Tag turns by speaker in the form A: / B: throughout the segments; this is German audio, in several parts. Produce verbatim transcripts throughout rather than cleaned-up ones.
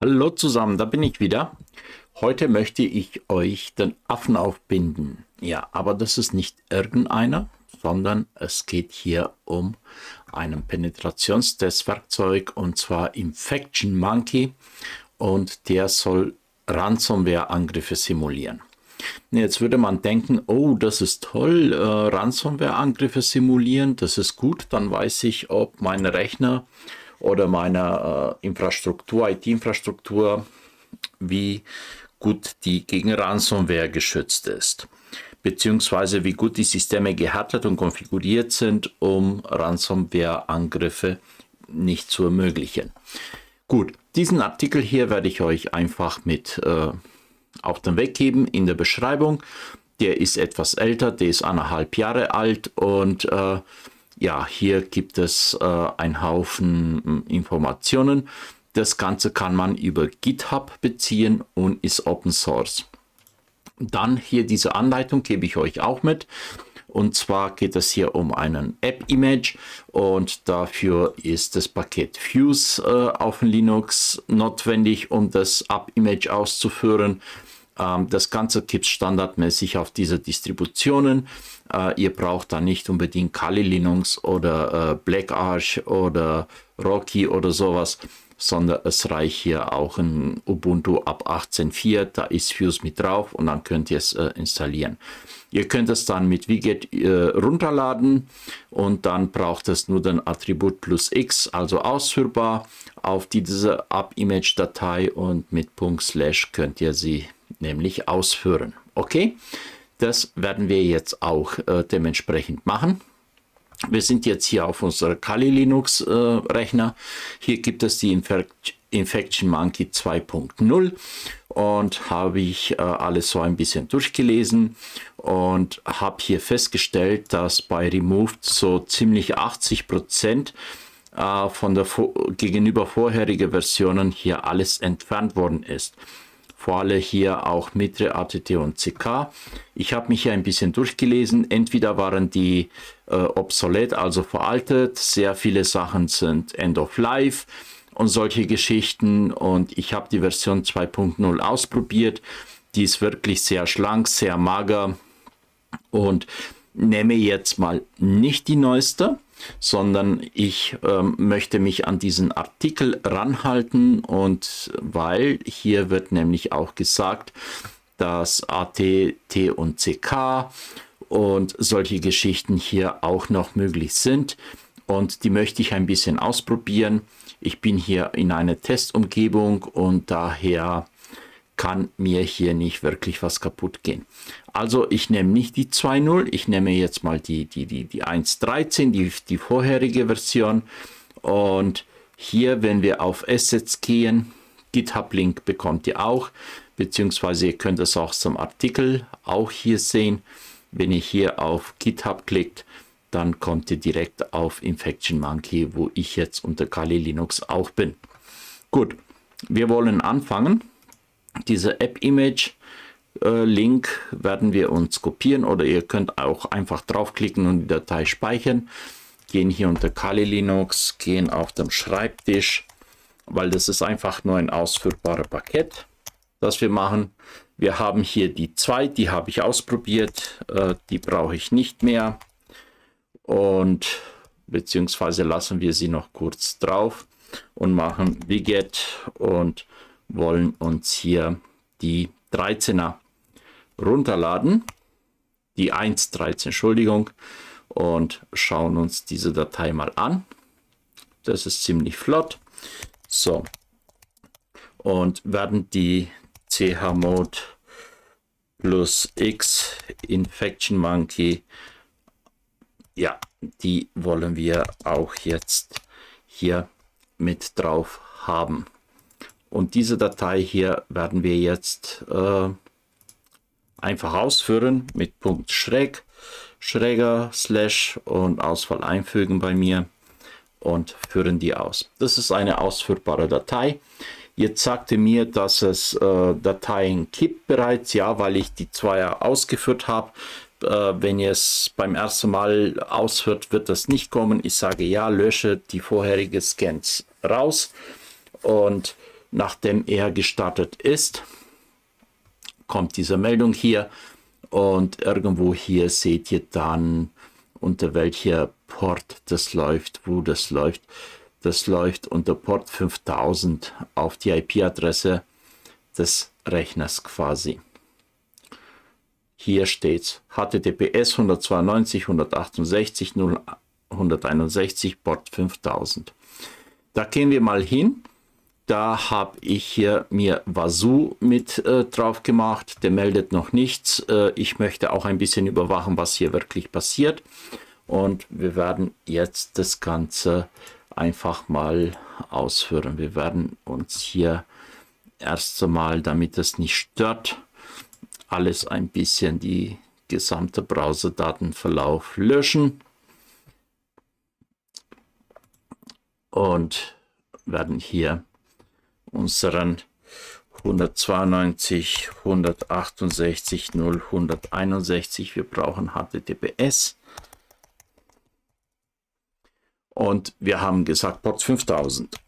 A: Hallo zusammen, da bin ich wieder. Heute möchte ich euch den Affen aufbinden. Ja, aber das ist nicht irgendeiner, sondern es geht hier um ein Penetrationstestwerkzeug und zwar Infection Monkey und der soll Ransomware-Angriffe simulieren. Jetzt würde man denken, oh, das ist toll, äh, Ransomware-Angriffe simulieren, das ist gut, dann weiß ich, ob mein Rechner oder meine äh, Infrastruktur, I T-Infrastruktur, wie gut die gegen Ransomware geschützt ist, beziehungsweise wie gut die Systeme gehärtet und konfiguriert sind, um Ransomware-Angriffe nicht zu ermöglichen. Gut, diesen Artikel hier werde ich euch einfach mit äh, auf den Weg geben in der Beschreibung. Der ist etwas älter, der ist eineinhalb Jahre alt und äh, ja, hier gibt es äh, einen Haufen Informationen. Das Ganze kann man über GitHub beziehen und ist Open Source. Dann hier diese Anleitung gebe ich euch auch mit. Und zwar geht es hier um einen App-Image und dafür ist das Paket Fuse äh, auf Linux notwendig, um das App-Image auszuführen. Ähm, das Ganze gibt es standardmäßig auf diese Distributionen. Äh, ihr braucht da nicht unbedingt Kali Linux oder äh, Black Arch oder Rocky oder sowas, sondern es reicht hier auch ein Ubuntu ab achtzehn Punkt vier, da ist Fuse mit drauf und dann könnt ihr es äh, installieren. Ihr könnt es dann mit Wget äh, runterladen und dann braucht es nur den Attribut plus X, also ausführbar, auf diese App-Image-Datei und mit Punkt Slash könnt ihr sie nämlich ausführen. Okay, das werden wir jetzt auch äh, dementsprechend machen. Wir sind jetzt hier auf unserer Kali Linux äh, Rechner. Hier gibt es die Infect Infection Monkey zwei Punkt null und habe ich äh, alles so ein bisschen durchgelesen und habe hier festgestellt, dass bei Removed so ziemlich achtzig Prozent äh, von der gegenüber vorherigen Versionen hier alles entfernt worden ist. Vor allem hier auch Mitre, A T T und C K. Ich habe mich hier ein bisschen durchgelesen. Entweder waren die äh, obsolet, also veraltet. Sehr viele Sachen sind End of Life und solche Geschichten. Und ich habe die Version zwei Punkt null ausprobiert. Die ist wirklich sehr schlank, sehr mager. Und nehme jetzt mal nicht die neueste, sondern ich ähm, möchte mich an diesen Artikel ranhalten, und weil hier wird nämlich auch gesagt, dass A T T und C K und solche Geschichten hier auch noch möglich sind und die möchte ich ein bisschen ausprobieren. Ich bin hier in einer Testumgebung und daher kann mir hier nicht wirklich was kaputt gehen. Also ich nehme nicht die zwei Punkt null, ich nehme jetzt mal die, die, die, die eins Punkt dreizehn, die, die vorherige Version. Und hier, wenn wir auf Assets gehen, GitHub-Link bekommt ihr auch, beziehungsweise ihr könnt es auch zum Artikel auch hier sehen. Wenn ihr hier auf GitHub klickt, dann kommt ihr direkt auf Infection Monkey, wo ich jetzt unter Kali Linux auch bin. Gut, wir wollen anfangen. Diese App-Image-Link äh, werden wir uns kopieren oder ihr könnt auch einfach draufklicken und die Datei speichern. Gehen hier unter Kali Linux, gehen auf dem Schreibtisch, weil das ist einfach nur ein ausführbares Paket, das wir machen. Wir haben hier die zwei, die habe ich ausprobiert, äh, die brauche ich nicht mehr und beziehungsweise lassen wir sie noch kurz drauf und machen Wget und wollen uns hier die dreizehner runterladen, die eins Punkt dreizehn, Entschuldigung, und schauen uns diese Datei mal an. Das ist ziemlich flott. So, und werden die chmod plus x Infection Monkey, ja, die wollen wir auch jetzt hier mit drauf haben. Und diese Datei hier werden wir jetzt äh, einfach ausführen mit Punkt schräg, schräger, Slash und Auswahl einfügen bei mir und führen die aus. Das ist eine ausführbare Datei. Jetzt sagte mir, dass es äh, Dateien gibt bereits, ja, weil ich die zwei ausgeführt habe. Äh, wenn ihr es beim ersten Mal ausführt, wird das nicht kommen. Ich sage ja, lösche die vorherige Scans raus und nachdem er gestartet ist, kommt diese Meldung hier und irgendwo hier seht ihr dann, unter welcher Port das läuft, wo das läuft. Das läuft unter Port fünftausend auf die I P-Adresse des Rechners quasi. Hier steht H T T P S hundertzweiundneunzig punkt hundertachtundsechzig punkt null hunderteinundsechzig Port fünftausend. Da gehen wir mal hin. Da habe ich hier mir Wazoo mit äh, drauf gemacht. Der meldet noch nichts. Äh, ich möchte auch ein bisschen überwachen, was hier wirklich passiert. Und wir werden jetzt das Ganze einfach mal ausführen. Wir werden uns hier erst einmal, damit es nicht stört, alles ein bisschen die gesamte Browserdatenverlauf löschen. Und werden hier unseren hundertzweiundneunzig punkt hundertachtundsechzig punkt null hunderteinundsechzig, wir brauchen H T T P S. Und wir haben gesagt Port fünftausend.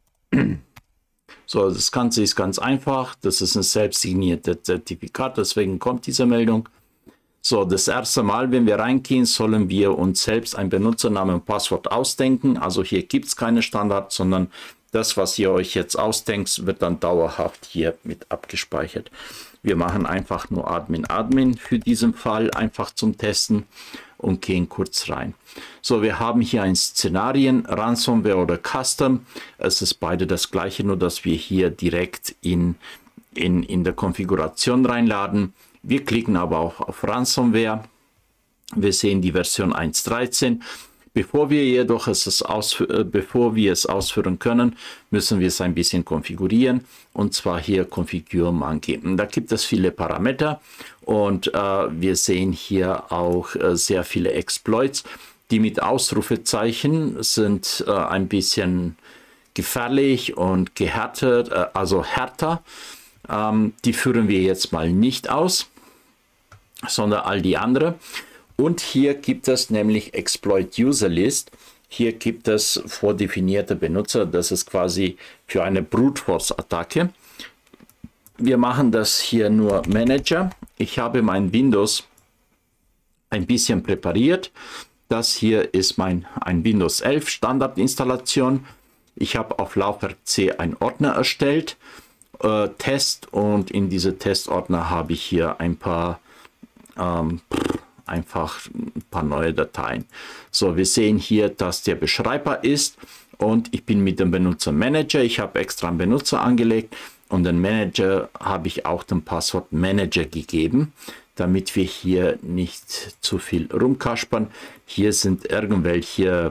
A: So, das Ganze ist ganz einfach. Das ist ein selbstsigniertes Zertifikat, deswegen kommt diese Meldung. So, das erste Mal, wenn wir reingehen, sollen wir uns selbst ein Benutzernamen und Passwort ausdenken. Also hier gibt es keine Standard, sondern das, was ihr euch jetzt ausdenkt, wird dann dauerhaft hier mit abgespeichert. Wir machen einfach nur Admin Admin für diesen Fall, einfach zum Testen und gehen kurz rein. So, wir haben hier ein Szenarien, Ransomware oder Custom. Es ist beide das gleiche, nur dass wir hier direkt in, in, in der Konfiguration reinladen. Wir klicken aber auch auf Ransomware. Wir sehen die Version eins Punkt dreizehn. Bevor wir jedoch es ausführen, bevor wir es ausführen können, müssen wir es ein bisschen konfigurieren, und zwar hier Configure Monkey. Da gibt es viele Parameter und äh, wir sehen hier auch äh, sehr viele Exploits, die mit Ausrufezeichen sind äh, ein bisschen gefährlich und gehärtet, äh, also härter. Ähm, die führen wir jetzt mal nicht aus, sondern all die anderen. Und hier gibt es nämlich Exploit User List. Hier gibt es vordefinierte Benutzer. Das ist quasi für eine Brute Force Attacke. Wir machen das hier nur Manager. Ich habe mein Windows ein bisschen präpariert. Das hier ist mein ein Windows elf Standardinstallation. Ich habe auf Laufwerk C einen Ordner erstellt, äh, Test, und in diese Testordner habe ich hier ein paar ähm, einfach ein paar neue Dateien. So, wir sehen hier, dass der beschreibbar ist, und ich bin mit dem Benutzer Manager. Ich habe extra einen Benutzer angelegt und den Manager habe ich auch den Passwort Manager gegeben, damit wir hier nicht zu viel rumkaspern. Hier sind irgendwelche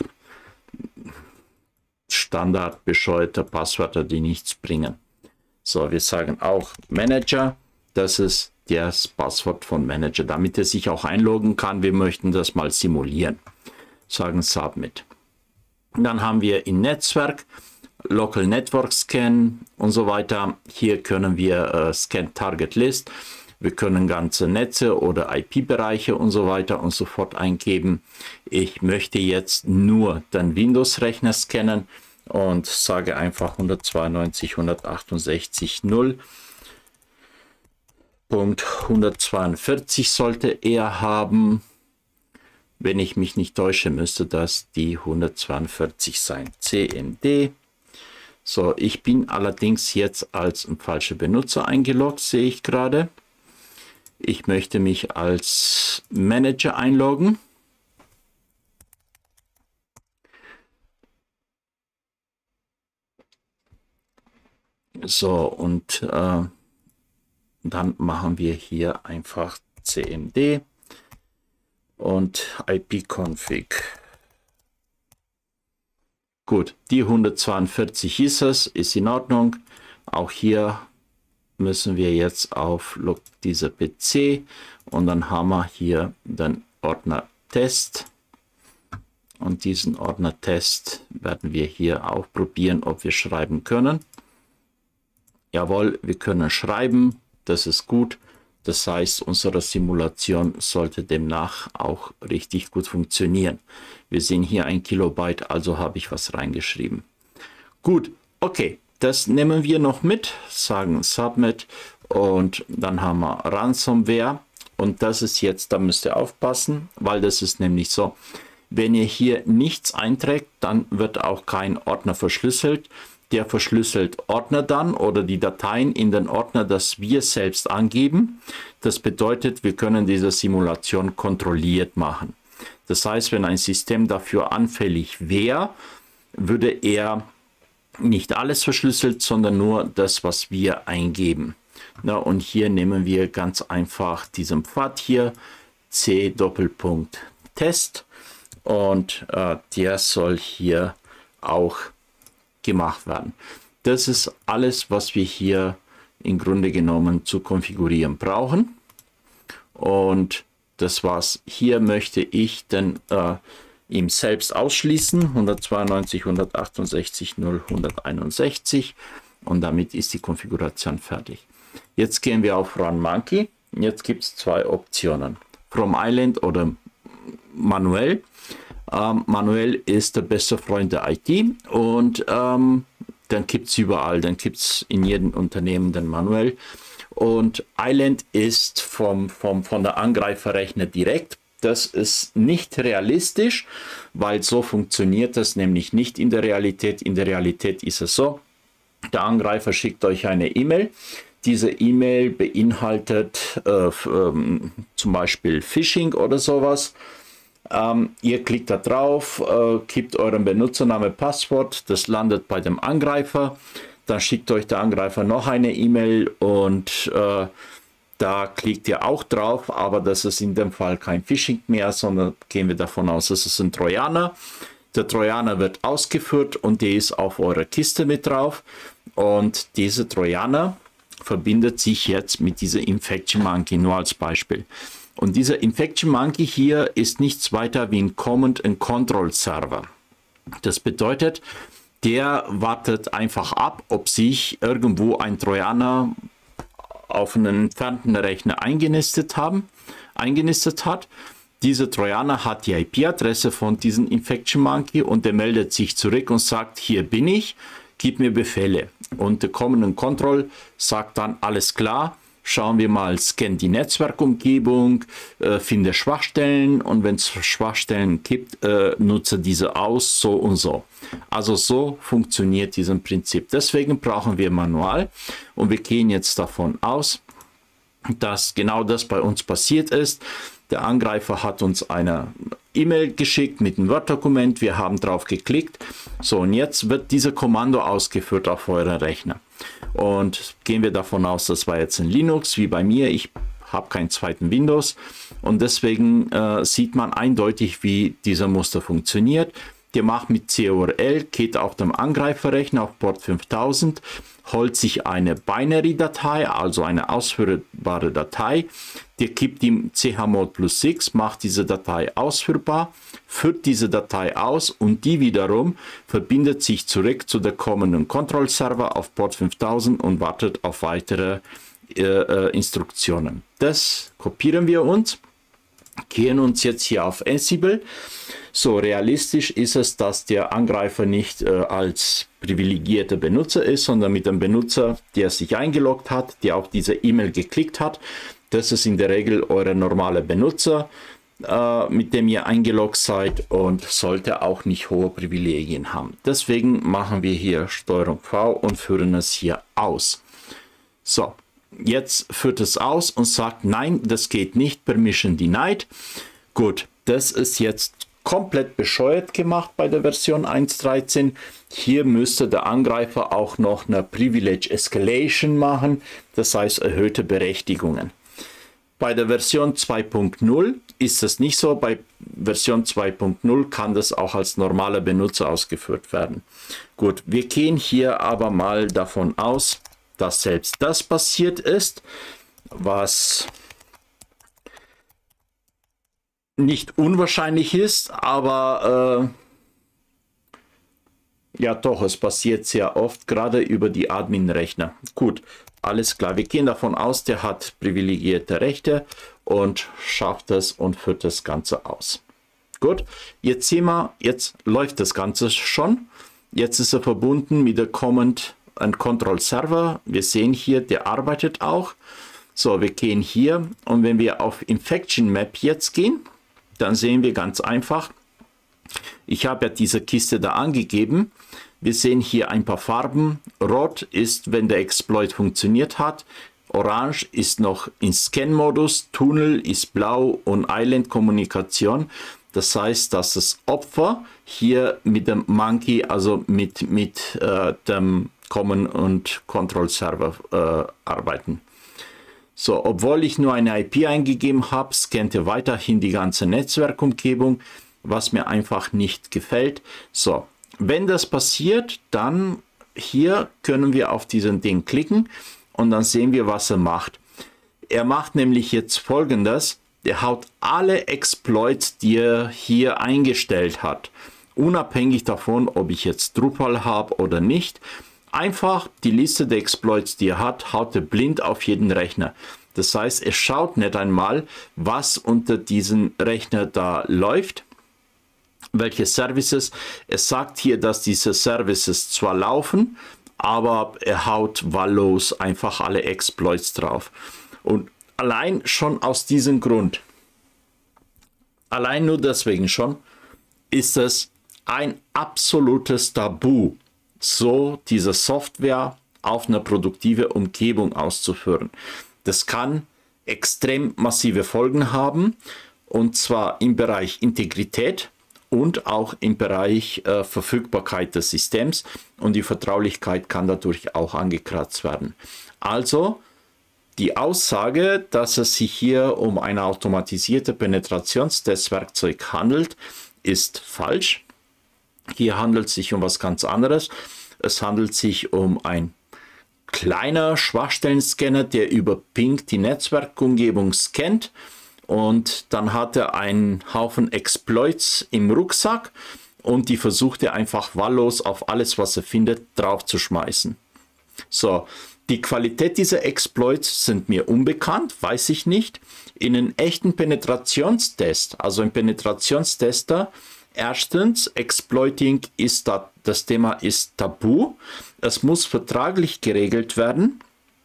A: standard bescheuerte Passwörter, die nichts bringen. So, wir sagen auch Manager, das ist das Passwort von Manager, damit er sich auch einloggen kann. Wir möchten das mal simulieren. Sagen Submit. Dann haben wir in Netzwerk, Local Network Scan und so weiter. Hier können wir äh, Scan Target List. Wir können ganze Netze oder I P-Bereiche und so weiter und so fort eingeben. Ich möchte jetzt nur den Windows-Rechner scannen und sage einfach hundertzweiundneunzig punkt hundertachtundsechzig punkt null. Punkt hundertzweiundvierzig sollte er haben. Wenn ich mich nicht täusche, müsste das die hundertzweiundvierzig sein. C M D. So, ich bin allerdings jetzt als ein falscher Benutzer eingeloggt, sehe ich gerade. Ich möchte mich als Manager einloggen. So, und äh, dann machen wir hier einfach C M D und I P-Config. Gut, die hundertzweiundvierzig ist es, ist in Ordnung. Auch hier müssen wir jetzt auf dieser P C, und dann haben wir hier den Ordner Test. Und diesen Ordner Test werden wir hier auch probieren, ob wir schreiben können. Jawohl, wir können schreiben. Das ist gut. Das heißt, unsere Simulation sollte demnach auch richtig gut funktionieren. Wir sehen hier ein Kilobyte, also habe ich was reingeschrieben. Gut, okay. das nehmen wir noch mit, sagen Submit und dann haben wir Ransomware. Und das ist jetzt, da müsst ihr aufpassen, weil das ist nämlich so, wenn ihr hier nichts einträgt, dann wird auch kein Ordner verschlüsselt. Der verschlüsselt Ordner dann oder die Dateien in den Ordner, das wir selbst angeben. Das bedeutet, wir können diese Simulation kontrolliert machen. Das heißt, wenn ein System dafür anfällig wäre, würde er nicht alles verschlüsselt, sondern nur das, was wir eingeben. Na, und hier nehmen wir ganz einfach diesen Pfad hier, C Doppelpunkt Test, und äh, der soll hier auch gemacht werden. Das ist alles, was wir hier im Grunde genommen zu konfigurieren brauchen. Und das war's. Hier möchte ich dann äh, ihm selbst ausschließen, hundertzweiundneunzig, hundertachtundsechzig, null, hunderteinundsechzig, und damit ist die Konfiguration fertig. Jetzt gehen wir auf Run Monkey. Jetzt gibt es zwei Optionen, From Island oder manuell. Ähm, manuell ist der beste Freund der I T, und ähm, dann gibt es überall, dann gibt es in jedem Unternehmen den manuell. Und Island ist vom, vom, von der Angreiferrechner direkt. Das ist nicht realistisch, weil so funktioniert das nämlich nicht in der Realität. In der Realität ist es so, der Angreifer schickt euch eine E-Mail. Diese E-Mail beinhaltet äh, ähm, zum Beispiel Phishing oder sowas. Ähm, ihr klickt da drauf, äh, gebt euren Benutzername, Passwort, das landet bei dem Angreifer. Dann schickt euch der Angreifer noch eine E-Mail und äh, da klickt ihr auch drauf, aber das ist in dem Fall kein Phishing mehr, sondern gehen wir davon aus, das ist ein Trojaner. Der Trojaner wird ausgeführt und der ist auf eurer Kiste mit drauf, und dieser Trojaner verbindet sich jetzt mit dieser Infection Monkey, nur als Beispiel. Und dieser Infection Monkey hier ist nichts weiter wie ein Command and Control Server. Das bedeutet, der wartet einfach ab, ob sich irgendwo ein Trojaner auf einen entfernten Rechner eingenistet, haben, eingenistet hat. Dieser Trojaner hat die I P-Adresse von diesem Infection Monkey und der meldet sich zurück und sagt, hier bin ich, gib mir Befehle. Und der Command and Control sagt dann, alles klar, schauen wir mal, scan die Netzwerkumgebung, äh, finde Schwachstellen, und wenn es Schwachstellen gibt, äh, nutze diese aus, so und so. Also so funktioniert dieses Prinzip. Deswegen brauchen wir Manual, und wir gehen jetzt davon aus, dass genau das bei uns passiert ist. Der Angreifer hat uns eine E-Mail geschickt mit einem Word-Dokument, wir haben drauf geklickt. So, und jetzt wird dieser Kommando ausgeführt auf euren Rechner. Und gehen wir davon aus, das war jetzt ein Linux, wie bei mir. Ich habe keinen zweiten Windows, und deswegen äh, sieht man eindeutig, wie dieser Muster funktioniert. Der macht mit C U R L, geht auf dem Angreiferrechner auf Port fünftausend, holt sich eine Binary-Datei, also eine ausführbare Datei. Der gibt ihm chmod plus sechs, macht diese Datei ausführbar, führt diese Datei aus, und die wiederum verbindet sich zurück zu der Command and Control Server auf Port fünftausend und wartet auf weitere äh, äh, Instruktionen. Das kopieren wir uns, gehen uns jetzt hier auf Ansible. So, realistisch ist es, dass der Angreifer nicht äh, als privilegierter Benutzer ist, sondern mit dem Benutzer, der sich eingeloggt hat, der auf diese E-Mail geklickt hat. Das ist in der Regel euer normaler Benutzer, äh, mit dem ihr eingeloggt seid, und sollte auch nicht hohe Privilegien haben. Deswegen machen wir hier Steuerung V und führen es hier aus. So, jetzt führt es aus und sagt, nein, das geht nicht, Permission denied. Gut, das ist jetzt komplett bescheuert gemacht bei der Version eins Punkt dreizehn. Hier müsste der Angreifer auch noch eine Privilege Escalation machen, das heißt erhöhte Berechtigungen. Bei der Version zwei Punkt null ist das nicht so. Bei Version zwei Punkt null kann das auch als normaler Benutzer ausgeführt werden. Gut, wir gehen hier aber mal davon aus, dass selbst das passiert ist, was nicht unwahrscheinlich ist, aber äh, ja doch, es passiert sehr oft, gerade über die Admin-Rechner. Gut, alles klar, wir gehen davon aus, der hat privilegierte Rechte und schafft es und führt das Ganze aus. Gut, jetzt sehen wir, jetzt läuft das Ganze schon. Jetzt ist er verbunden mit der Command ein Control-Server. Wir sehen hier, der arbeitet auch. So, wir gehen hier und wenn wir auf Infection Map jetzt gehen, dann sehen wir ganz einfach, ich habe ja diese Kiste da angegeben. Wir sehen hier ein paar Farben. Rot ist, wenn der Exploit funktioniert hat. Orange ist noch in Scan-Modus. Tunnel ist blau und Island-Kommunikation. Das heißt, dass das Opfer hier mit dem Monkey, also mit, mit äh, dem Common- und Control-Server äh, arbeiten. So, obwohl ich nur eine I P eingegeben habe, scannt er weiterhin die ganze Netzwerkumgebung, was mir einfach nicht gefällt. So, wenn das passiert, dann hier können wir auf diesen Ding klicken und dann sehen wir, was er macht. Er macht nämlich jetzt Folgendes. Der haut alle Exploits, die er hier eingestellt hat, unabhängig davon, ob ich jetzt Drupal habe oder nicht. Einfach die Liste der Exploits, die er hat, haut er blind auf jeden Rechner. Das heißt, er schaut nicht einmal, was unter diesem Rechner da läuft, welche Services. Er sagt hier, dass diese Services zwar laufen, aber er haut wahllos einfach alle Exploits drauf. Und allein schon aus diesem Grund, allein nur deswegen schon, ist es ein absolutes Tabu, so diese Software auf eine produktive Umgebung auszuführen. Das kann extrem massive Folgen haben, und zwar im Bereich Integrität und auch im Bereich äh, Verfügbarkeit des Systems, und die Vertraulichkeit kann dadurch auch angekratzt werden. Also die Aussage, dass es sich hier um ein automatisiertes Penetrationstestwerkzeug handelt, ist falsch. Hier handelt es sich um was ganz anderes. Es handelt sich um ein kleiner Schwachstellen-Scanner, der über Ping die Netzwerkumgebung scannt, und dann hat er einen Haufen Exploits im Rucksack und die versucht er einfach wahllos auf alles, was er findet, drauf zu schmeißen. So, die Qualität dieser Exploits sind mir unbekannt, weiß ich nicht. In einem echten Penetrationstest, also ein Penetrationstester, erstens, Exploiting ist da, das Thema ist tabu. Es muss vertraglich geregelt werden,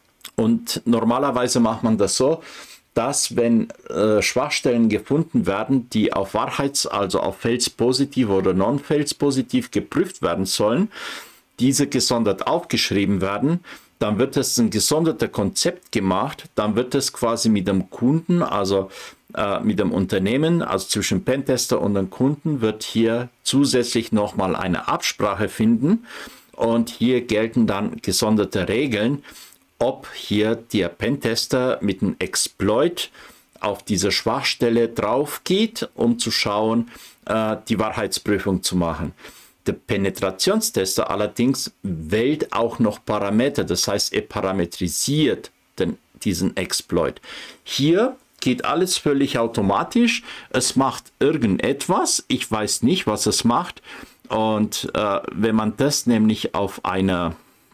A: und normalerweise macht man das so, dass wenn äh, Schwachstellen gefunden werden, die auf Wahrheits-, also auf False positiv oder Non-False positiv geprüft werden sollen, diese gesondert aufgeschrieben werden. Dann wird es ein gesondertes Konzept gemacht, dann wird es quasi mit dem Kunden, also äh, mit dem Unternehmen, also zwischen Pentester und dem Kunden, wird hier zusätzlich nochmal eine Absprache finden, und hier gelten dann gesonderte Regeln, ob hier der Pentester mit einem Exploit auf diese Schwachstelle drauf geht, um zu schauen, äh, die Wahrheitsprüfung zu machen. Der Penetrationstester allerdings wählt auch noch Parameter, das heißt, er parametrisiert den, diesen Exploit. Hier geht alles völlig automatisch, es macht irgendetwas, ich weiß nicht, was es macht, und äh, wenn man das nämlich auf eine,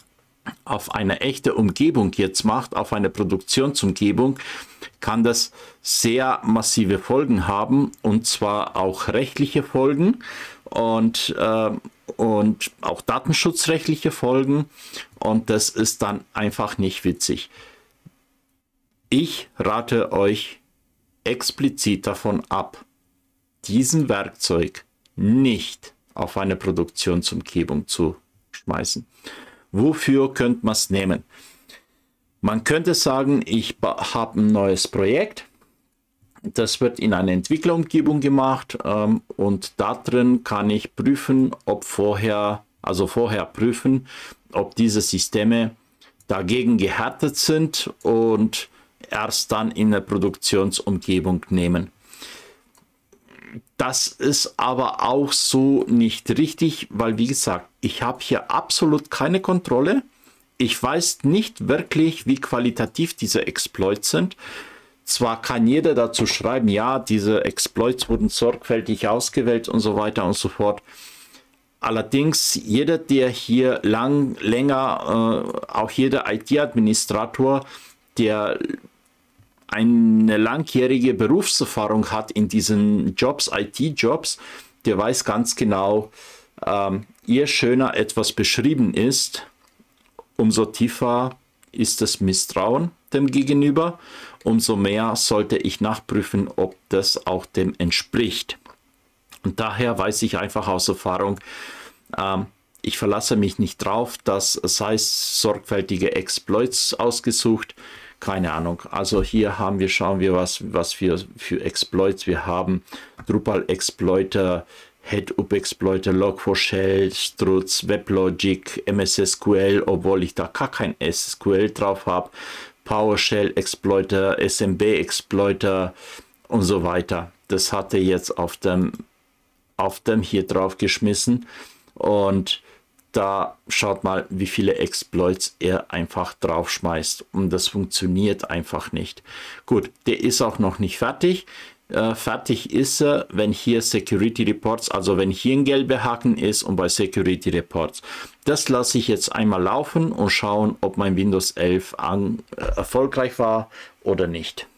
A: auf eine echte Umgebung jetzt macht, auf eine Produktionsumgebung, kann das sehr massive Folgen haben, und zwar auch rechtliche Folgen und, äh, und auch datenschutzrechtliche Folgen, und das ist dann einfach nicht witzig. Ich rate euch explizit davon ab, diesen Werkzeug nicht auf eine Produktionsumgebung zu schmeißen. Wofür könnte man es nehmen? Man könnte sagen, ich habe ein neues Projekt. Das wird in einer Entwicklerumgebung gemacht, ähm, und da drin kann ich prüfen, ob vorher, also vorher prüfen, ob diese Systeme dagegen gehärtet sind, und erst dann in der Produktionsumgebung nehmen. Das ist aber auch so nicht richtig, weil, wie gesagt, ich habe hier absolut keine Kontrolle. Ich weiß nicht wirklich, wie qualitativ diese Exploits sind. Zwar kann jeder dazu schreiben, ja, diese Exploits wurden sorgfältig ausgewählt und so weiter und so fort. Allerdings, jeder, der hier lang, länger, äh, auch jeder I T-Administrator, der eine langjährige Berufserfahrung hat in diesen Jobs, I T-Jobs, der weiß ganz genau, ähm, je schöner etwas beschrieben ist, umso tiefer ist das Misstrauen dem gegenüber, umso mehr sollte ich nachprüfen, ob das auch dem entspricht. Und daher weiß ich einfach aus Erfahrung, ähm, ich verlasse mich nicht drauf, dass es heißt, sorgfältige Exploits ausgesucht. Keine Ahnung. Also hier haben wir, schauen wir, was, was wir für Exploits wir haben. Drupal Exploiter, Headup Exploiter, log four shell, Struts, WebLogic, M S S Q L, obwohl ich da gar kein S Q L drauf habe. PowerShell Exploiter, S M B Exploiter und so weiter. Das hatte jetzt auf dem, auf dem hier drauf geschmissen. Und da schaut mal, wie viele Exploits er einfach drauf schmeißt. Und das funktioniert einfach nicht. Gut, der ist auch noch nicht fertig. Äh, fertig ist er, wenn hier Security Reports, also wenn hier ein gelber Haken ist und bei Security Reports. Das lasse ich jetzt einmal laufen und schauen, ob mein Windows elf an, äh, erfolgreich war oder nicht.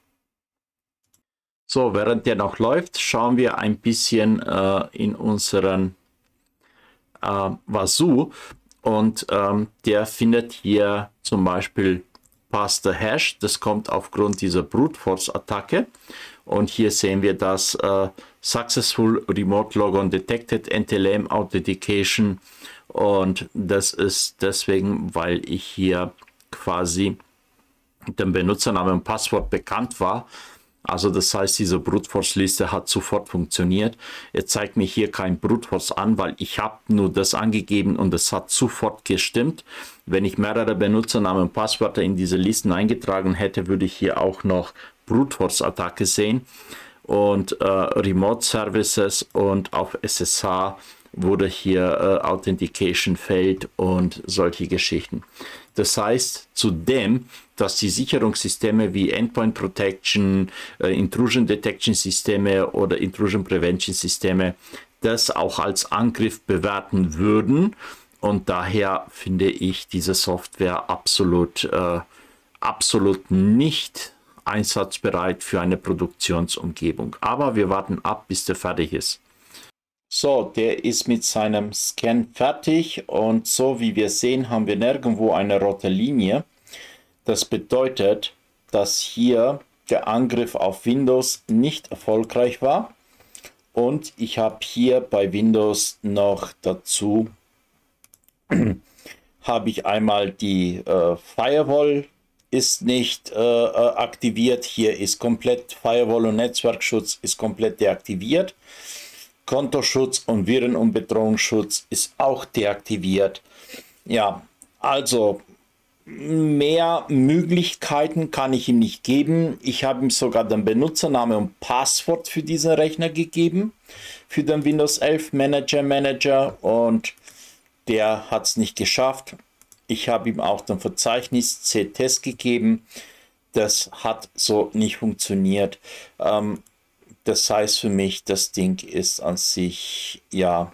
A: So, während der noch läuft, schauen wir ein bisschen äh, in unseren äh, Wazoo und ähm, der findet hier zum Beispiel Pass the Hash. Das kommt aufgrund dieser Brute Force Attacke. Und hier sehen wir das äh, Successful Remote Logon Detected N T L M Authentication. Und das ist deswegen, weil ich hier quasi dem Benutzernamen und Passwort bekannt war. Also das heißt, diese Brute Force Liste hat sofort funktioniert. Er zeigt mir hier kein Brute Force an, weil ich habe nur das angegeben und es hat sofort gestimmt. Wenn ich mehrere Benutzernamen und Passwörter in diese Listen eingetragen hätte, würde ich hier auch noch Brute Force Attacke sehen. Und äh, Remote Services und auf S S H wurde hier äh, Authentication Failed und solche Geschichten. Das heißt zudem, dass die Sicherungssysteme wie Endpoint Protection, äh, Intrusion Detection Systeme oder Intrusion Prevention Systeme das auch als Angriff bewerten würden. Und daher finde ich diese Software absolut, äh, absolut nicht einsatzbereit für eine Produktionsumgebung. Aber wir warten ab, bis der fertig ist. So, der ist mit seinem Scan fertig und so wie wir sehen, haben wir nirgendwo eine rote Linie. Das bedeutet, dass hier der Angriff auf Windows nicht erfolgreich war. Und ich habe hier bei Windows noch dazu, habe ich einmal die äh, Firewall ist nicht äh, aktiviert. Hier ist komplett Firewall und Netzwerkschutz ist komplett deaktiviert. Kontoschutz und Viren- und Bedrohungsschutz ist auch deaktiviert. Ja, also mehr Möglichkeiten kann ich ihm nicht geben. Ich habe ihm sogar den Benutzername und Passwort für diesen Rechner gegeben, für den Windows elf Manager Manager und der hat es nicht geschafft. Ich habe ihm auch den Verzeichnis C-Test gegeben. Das hat so nicht funktioniert. Ähm, Das heißt für mich, das Ding ist an sich ja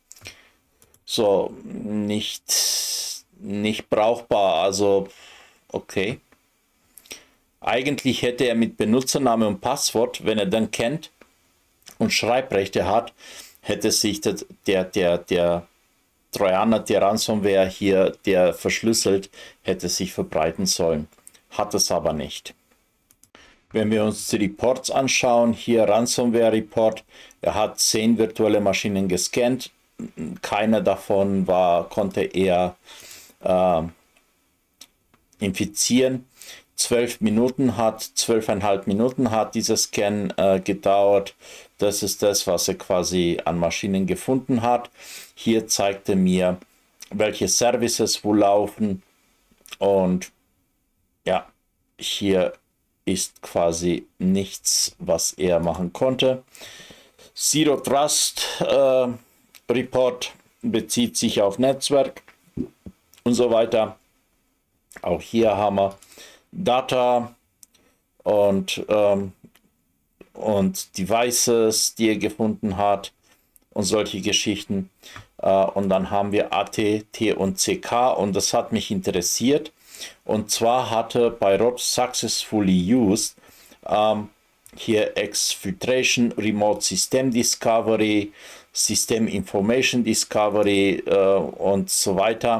A: so nicht, nicht brauchbar. Also okay. Eigentlich hätte er mit Benutzername und Passwort, wenn er dann kennt und Schreibrechte hat, hätte sich das, der, der, der Trojaner, der Ransomware hier, der verschlüsselt, hätte sich verbreiten sollen. Hat es aber nicht. Wenn wir uns die Reports anschauen, hier Ransomware Report, er hat zehn virtuelle Maschinen gescannt, keiner davon war, konnte er äh, infizieren. Zwölf Minuten hat, zwölfeinhalb Minuten hat dieser Scan äh, gedauert. Das ist das, was er quasi an Maschinen gefunden hat. Hier zeigt er mir, welche Services wo laufen und ja, hier ist quasi nichts, was er machen konnte. Zero Trust äh, Report bezieht sich auf Netzwerk und so weiter. Auch hier haben wir Data und, ähm, und Devices, die er gefunden hat und solche Geschichten. Äh, und dann haben wir A T, T und C K und das hat mich interessiert. Und zwar hatte bei Rob Successfully Used ähm, hier Exfiltration, Remote System Discovery, System Information Discovery äh, und so weiter.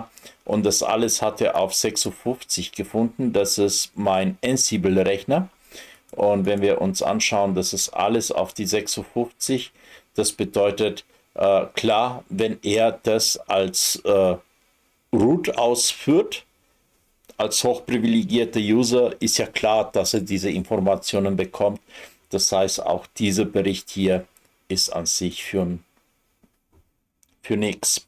A: und das alles hat er auf sechsundfünfzig gefunden. Das ist mein Ansible-Rechner. Und wenn wir uns anschauen, das ist alles auf die sechsundfünfzig. Das bedeutet, äh, klar, wenn er das als äh, Root ausführt, als hochprivilegierter User, ist ja klar, dass er diese Informationen bekommt. Das heißt, auch dieser Bericht hier ist an sich für, für nichts.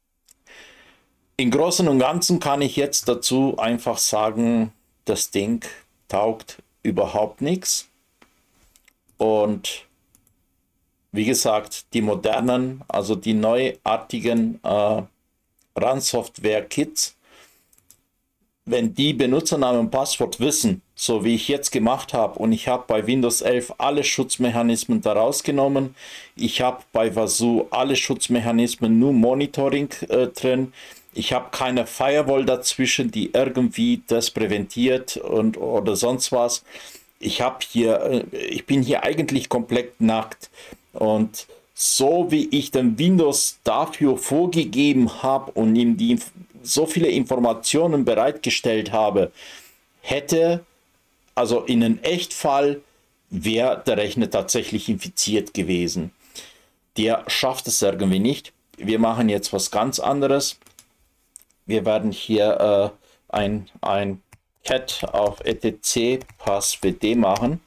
A: Im Großen und Ganzen kann ich jetzt dazu einfach sagen, das Ding taugt überhaupt nichts. Und wie gesagt, die modernen, also die neuartigen äh, Run-Software-Kits, wenn die Benutzernamen und Passwort wissen, so wie ich jetzt gemacht habe, und ich habe bei Windows elf alle Schutzmechanismen daraus genommen, ich habe bei Wazoo alle Schutzmechanismen, nur Monitoring äh, drin, ich habe keine Firewall dazwischen, die irgendwie das präventiert und oder sonst was. Ich habe hier, ich bin hier eigentlich komplett nackt, und so wie ich den Windows dafür vorgegeben habe und ihm die so viele Informationen bereitgestellt habe, hätte, also in einem Echtfall, wäre der Rechner tatsächlich infiziert gewesen. Der schafft es irgendwie nicht. Wir machen jetzt was ganz anderes. Wir werden hier äh, ein, ein Cat auf etc passwd machen.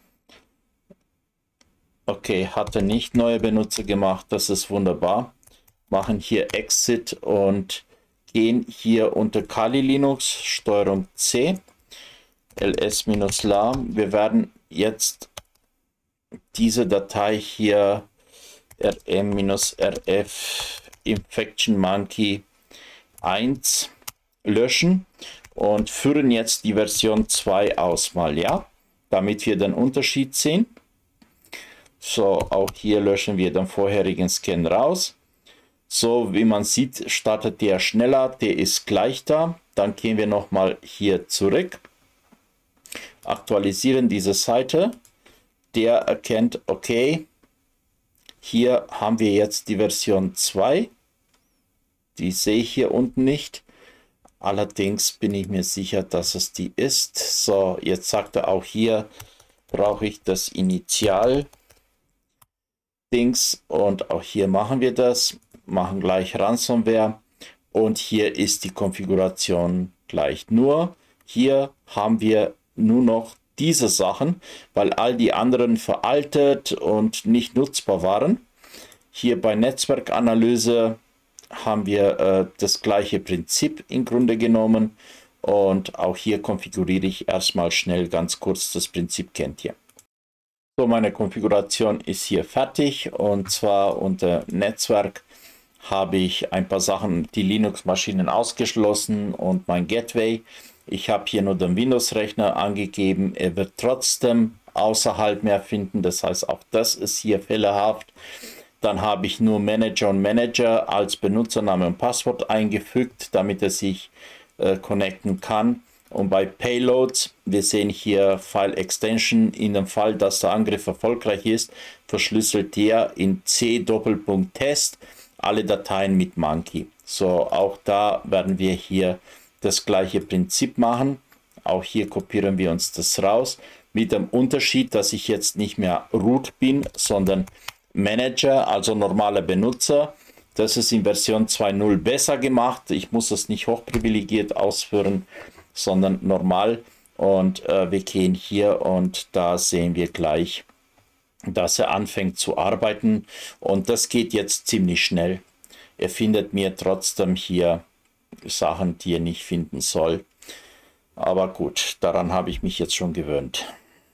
A: Okay, hat er nicht neue Benutzer gemacht, das ist wunderbar. Machen hier Exit und gehen hier unter Kali Linux, Steuerung C, ls-la. Wir werden jetzt diese Datei hier rm-rf Infection Monkey eins löschen und führen jetzt die Version zwei aus mal, ja, damit wir den Unterschied sehen. So, auch hier löschen wir den vorherigen Scan raus. So, wie man sieht, startet der schneller, der ist gleich da. Dann gehen wir nochmal hier zurück, aktualisieren diese Seite. Der erkennt, okay, hier haben wir jetzt die Version zwei. Die sehe ich hier unten nicht. Allerdings bin ich mir sicher, dass es die ist. So, jetzt sagt er auch hier, brauche ich das Initial Dings, und auch hier machen wir das, machen gleich Ransomware, und hier ist die Konfiguration gleich. Nur hier haben wir nur noch diese Sachen, weil all die anderen veraltet und nicht nutzbar waren. Hier bei Netzwerkanalyse haben wir äh, das gleiche Prinzip im Grunde genommen, und auch hier konfiguriere ich erstmal schnell ganz kurz, das Prinzip kennt ihr. So, meine Konfiguration ist hier fertig, und zwar unter Netzwerk habe ich ein paar Sachen, die Linux-Maschinen ausgeschlossen und mein Gateway. Ich habe hier nur den Windows-Rechner angegeben, er wird trotzdem außerhalb mehr finden, das heißt auch das ist hier fehlerhaft. Dann habe ich nur Manager und Manager als Benutzername und Passwort eingefügt, damit er sich äh, connecten kann. Und bei Payloads, wir sehen hier File Extension, in dem Fall, dass der Angriff erfolgreich ist, verschlüsselt der in C Doppelpunkt Test alle Dateien mit Monkey. So, auch da werden wir hier das gleiche Prinzip machen. Auch hier kopieren wir uns das raus, mit dem Unterschied, dass ich jetzt nicht mehr Root bin, sondern Manager, also normaler Benutzer. Das ist in Version zwei Punkt null besser gemacht. Ich muss das nicht hochprivilegiert ausführen, sondern normal, und äh, wir gehen hier, und da sehen wir gleich, dass er anfängt zu arbeiten, und das geht jetzt ziemlich schnell. Er findet mir trotzdem hier Sachen, die er nicht finden soll, aber gut, daran habe ich mich jetzt schon gewöhnt.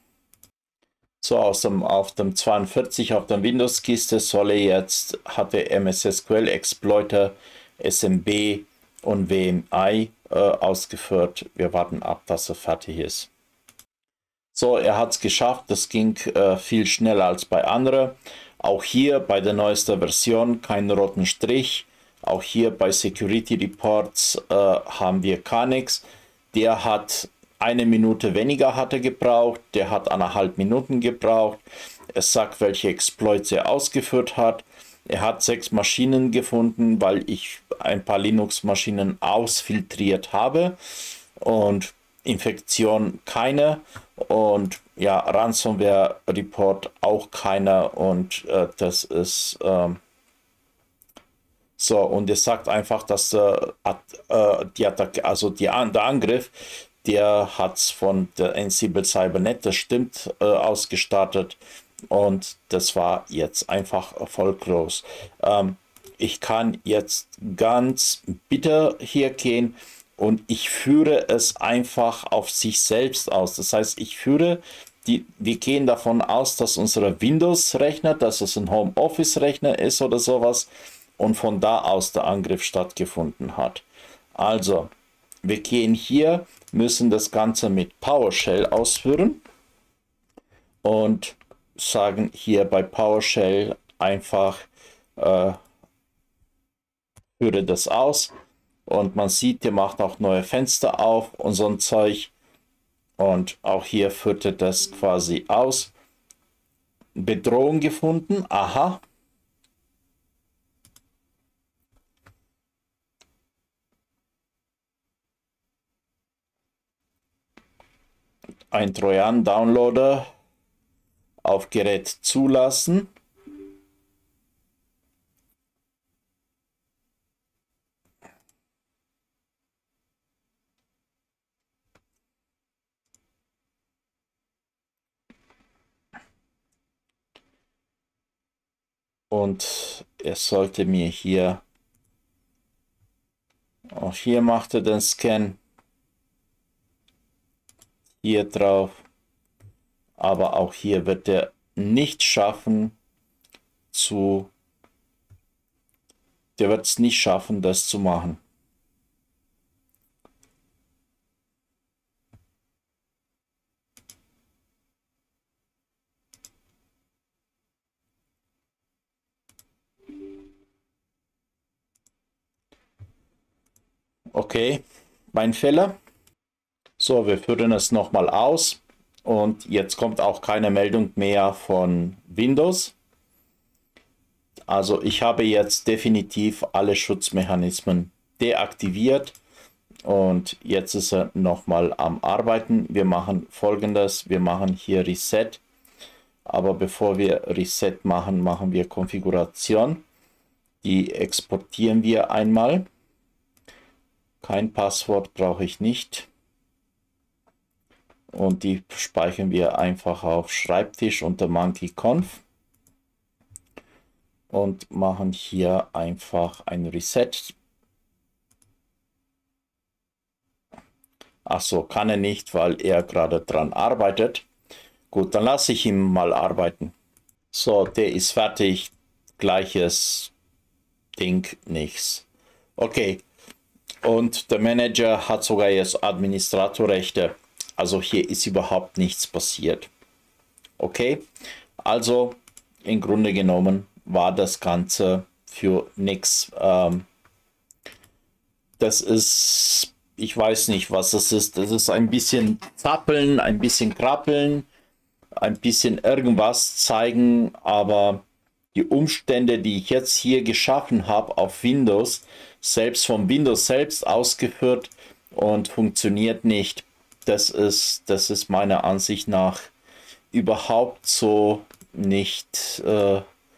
A: So, aus dem, auf dem zweiundvierzig, auf der Windows-Kiste soll er jetzt, hat er M S S Q L Exploiter, S M B und W M I äh, ausgeführt. Wir warten ab, dass er fertig ist. So, er hat es geschafft. Das ging äh, viel schneller als bei anderen. Auch hier bei der neuesten Version keinen roten Strich. Auch hier bei Security Reports äh, haben wir gar nichts. Der hat eine Minute weniger hat er gebraucht. Der hat eineinhalb Minuten gebraucht. Es sagt, welche Exploits er ausgeführt hat. Er hat sechs Maschinen gefunden, weil ich ein paar Linux-Maschinen ausfiltriert habe und Infektion keine und ja, Ransomware Report auch keiner und äh, das ist ähm, so, und es sagt einfach, dass äh, äh, die Attacke, also die, der Angriff, der hat es von der Ansible Cybernet, das stimmt, äh, ausgestartet und das war jetzt einfach erfolglos. Ähm, ich kann jetzt ganz bitter hier gehen und ich führe es einfach auf sich selbst aus. Das heißt, ich führe die, wir gehen davon aus, dass unser Windows-Rechner, dass es ein Homeoffice-Rechner ist oder sowas und von da aus der Angriff stattgefunden hat. Also, wir gehen hier, müssen das Ganze mit PowerShell ausführen und sagen hier bei PowerShell einfach, äh, führe das aus und man sieht, der macht auch neue Fenster auf und so ein Zeug und auch hier führte das quasi aus. Bedrohung gefunden, aha. Ein Trojan-Downloader auf Gerät zulassen. Und er sollte mir hier, auch hier macht er den Scan, hier drauf, aber auch hier wird er nicht schaffen zu, der wird es nicht schaffen, das zu machen. Okay, mein Fehler. So, wir führen es nochmal aus und jetzt kommt auch keine Meldung mehr von Windows. Also ich habe jetzt definitiv alle Schutzmechanismen deaktiviert und jetzt ist er nochmal am Arbeiten. Wir machen Folgendes, wir machen hier Reset, aber bevor wir Reset machen, machen wir Konfiguration. Die exportieren wir einmal. Kein Passwort brauche ich nicht. Und die speichern wir einfach auf Schreibtisch unter monkeyconf. Und machen hier einfach ein Reset. Ach so, kann er nicht, weil er gerade dran arbeitet. Gut, dann lasse ich ihn mal arbeiten. So, der ist fertig. Gleiches Ding, nichts. Okay. Und der Manager hat sogar jetzt Administratorrechte. Also hier ist überhaupt nichts passiert. Okay. Also im Grunde genommen war das Ganze für nichts. Ähm, das ist, ich weiß nicht, was das ist. Das ist ein bisschen zappeln, ein bisschen krabbeln, ein bisschen irgendwas zeigen, aber die Umstände, die ich jetzt hier geschaffen habe auf Windows, selbst vom Windows selbst ausgeführt und funktioniert nicht. Das ist, das ist meiner Ansicht nach überhaupt so nicht, äh,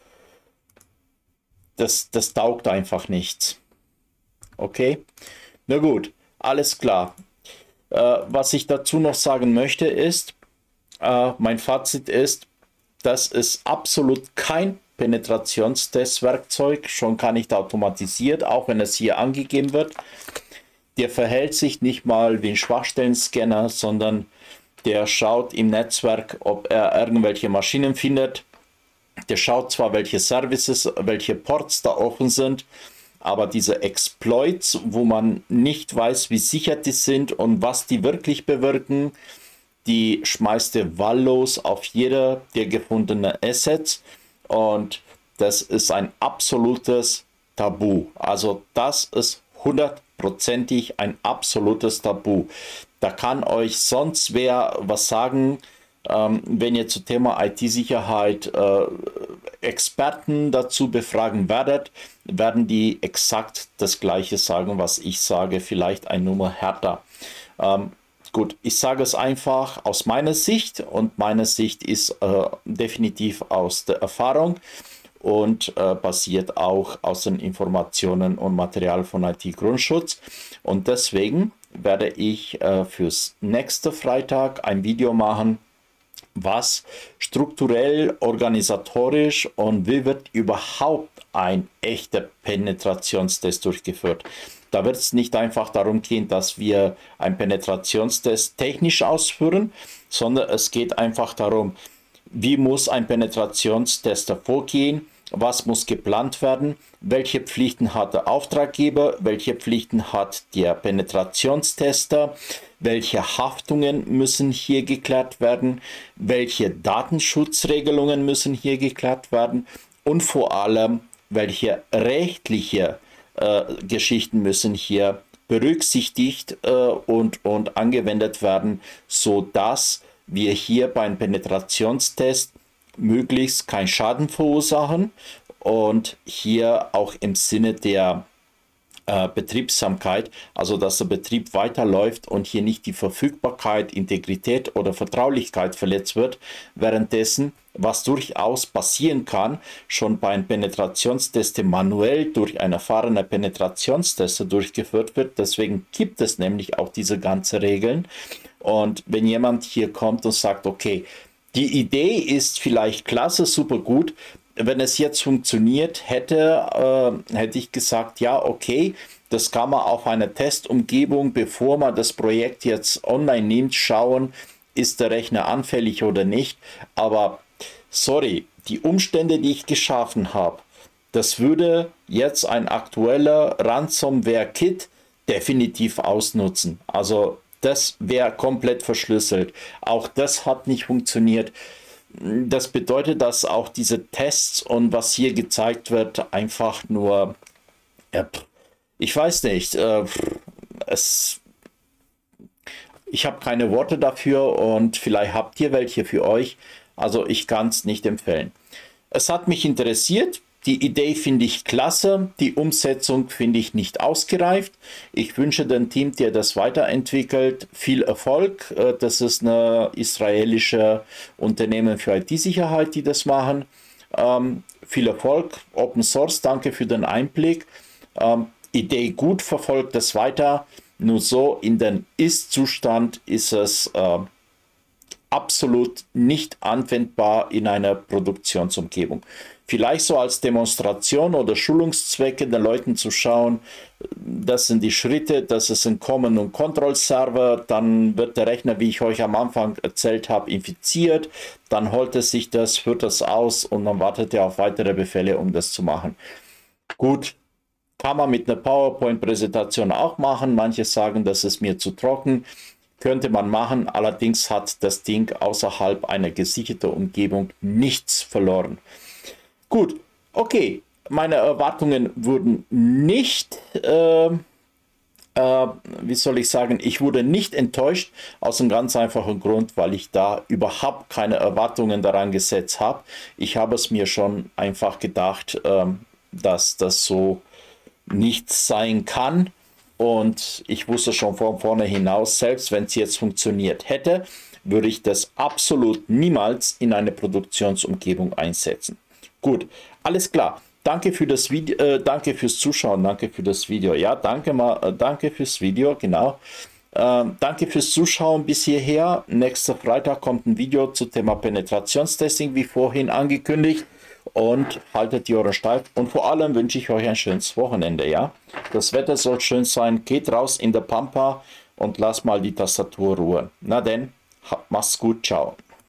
A: das, das taugt einfach nichts. Okay, na gut, alles klar. Äh, was ich dazu noch sagen möchte ist, äh, mein Fazit ist, das ist absolut kein Penetrationstestwerkzeug, schon gar nicht automatisiert, auch wenn es hier angegeben wird. Der verhält sich nicht mal wie ein Schwachstellen-Scanner, sondern der schaut im Netzwerk, ob er irgendwelche Maschinen findet. Der schaut zwar, welche Services, welche Ports da offen sind, aber diese Exploits, wo man nicht weiß, wie sicher die sind und was die wirklich bewirken, die schmeißt er wahllos auf jeder der gefundenen Assets. Und das ist ein absolutes Tabu. Also das ist hundertprozentig ein absolutes Tabu. Da kann euch sonst wer was sagen. Ähm, wenn ihr zum Thema I T-Sicherheit äh, Experten dazu befragen werdet, werden die exakt das Gleiche sagen, was ich sage, vielleicht eine Nummer härter. Ähm, gut, ich sage es einfach aus meiner Sicht und meine Sicht ist äh, definitiv aus der Erfahrung und äh, basiert auch aus den Informationen und Material von I T-Grundschutz. Und deswegen werde ich äh, fürs nächste Freitag ein Video machen, was strukturell, organisatorisch und wie wird überhaupt ein echter Penetrationstest durchgeführt. Da wird es nicht einfach darum gehen, dass wir einen Penetrationstest technisch ausführen, sondern es geht einfach darum, wie muss ein Penetrationstester vorgehen, was muss geplant werden, welche Pflichten hat der Auftraggeber, welche Pflichten hat der Penetrationstester, welche Haftungen müssen hier geklärt werden, welche Datenschutzregelungen müssen hier geklärt werden und vor allem, welche rechtliche äh, Geschichten müssen hier berücksichtigt äh, und, und angewendet werden, sodass wir hier beim Penetrationstest möglichst keinen Schaden verursachen und hier auch im Sinne der äh, Betriebsamkeit, also dass der Betrieb weiterläuft und hier nicht die Verfügbarkeit, Integrität oder Vertraulichkeit verletzt wird, währenddessen, was durchaus passieren kann, schon bei einem Penetrationstest manuell durch einen erfahrenen Penetrationstester durchgeführt wird. Deswegen gibt es nämlich auch diese ganzen Regeln. Und wenn jemand hier kommt und sagt, okay, die Idee ist vielleicht klasse, super gut. Wenn es jetzt funktioniert hätte, äh, hätte ich gesagt, ja, okay, das kann man auf einer Testumgebung, bevor man das Projekt jetzt online nimmt, schauen, ist der Rechner anfällig oder nicht. Aber sorry, die Umstände, die ich geschaffen habe, das würde jetzt ein aktueller Ransomware-Kit definitiv ausnutzen. Also das wäre komplett verschlüsselt. Auch das hat nicht funktioniert. Das bedeutet, dass auch diese Tests und was hier gezeigt wird, einfach nur, ja, ich weiß nicht, äh, es, ich habe keine Worte dafür und vielleicht habt ihr welche für euch. Also ich kann es nicht empfehlen. Es hat mich interessiert. Die Idee finde ich klasse, die Umsetzung finde ich nicht ausgereift. Ich wünsche dem Team, der das weiterentwickelt, viel Erfolg. Das ist eine israelische Unternehmen für I T-Sicherheit, die das machen. Ähm, viel Erfolg, Open Source, danke für den Einblick. Ähm, Idee gut, verfolgt das weiter. Nur so in den Ist-Zustand ist es äh, absolut nicht anwendbar in einer Produktionsumgebung. Vielleicht so als Demonstration oder Schulungszwecke den Leuten zu schauen, das sind die Schritte, das ist ein Command- und Control-Server, dann wird der Rechner, wie ich euch am Anfang erzählt habe, infiziert, dann holt es sich das, führt das aus und dann wartet er auf weitere Befehle, um das zu machen. Gut, kann man mit einer PowerPoint-Präsentation auch machen, manche sagen, das ist mir zu trocken. Könnte man machen, allerdings hat das Ding außerhalb einer gesicherten Umgebung nichts verloren. Gut, okay, meine Erwartungen wurden nicht, äh, äh, wie soll ich sagen, ich wurde nicht enttäuscht, aus einem ganz einfachen Grund, weil ich da überhaupt keine Erwartungen daran gesetzt habe. Ich habe es mir schon einfach gedacht, äh, dass das so nicht sein kann. Und ich wusste schon von vorne hinaus, selbst wenn es jetzt funktioniert hätte, würde ich das absolut niemals in eine Produktionsumgebung einsetzen. Gut, alles klar. Danke für das Video, äh, danke fürs Zuschauen, danke für das Video. Ja, danke mal, äh, danke fürs Video, genau. Ähm, danke fürs Zuschauen bis hierher. Nächster Freitag kommt ein Video zum Thema Penetrationstesting, wie vorhin angekündigt. Und haltet die Ohren steif. Und vor allem wünsche ich euch ein schönes Wochenende. Ja, das Wetter soll schön sein. Geht raus in der Pampa und lasst mal die Tastatur ruhen. Na denn, macht's gut. Ciao.